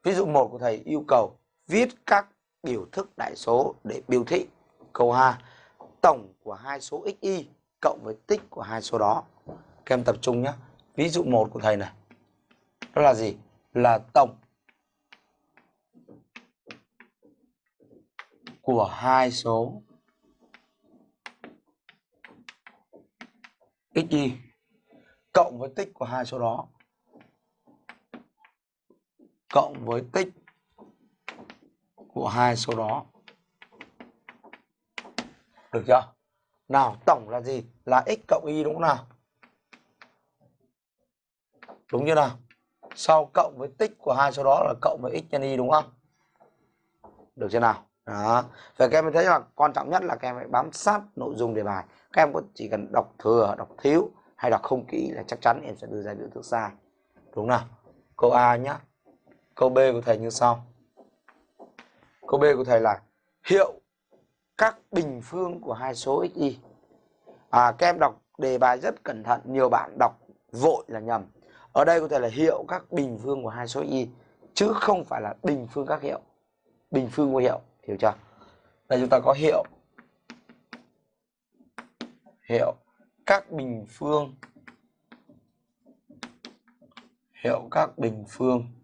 Ví dụ 1 của thầy yêu cầu viết các biểu thức đại số để biểu thị. Câu 2, tổng của hai số xy cộng với tích của hai số đó. Các em tập trung nhé. Ví dụ 1 của thầy này, đó là gì? Là tổng của hai số xy cộng với tích của hai số đó. Cộng với tích của hai số đó. Được chưa? Nào, tổng là gì? Là x cộng y đúng không nào? Đúng như nào? Sau cộng với tích của hai số đó là cộng với x nhân y đúng không? Được chưa nào? Đó. Vậy các em thấy là quan trọng nhất là các em phải bám sát nội dung đề bài. Các em chỉ cần đọc thừa, đọc thiếu hay đọc không kỹ là chắc chắn em sẽ đưa ra biểu thức sai. Đúng nào? Câu A nhá. Câu B của thầy như sau. Câu B của thầy là hiệu các bình phương của hai số xy. Các em đọc đề bài rất cẩn thận, nhiều bạn đọc vội là nhầm. Ở đây có thể là hiệu các bình phương của hai số y chứ không phải là bình phương các hiệu. Bình phương của hiệu, hiểu chưa? Đây chúng ta có hiệu các bình phương, hiệu các bình phương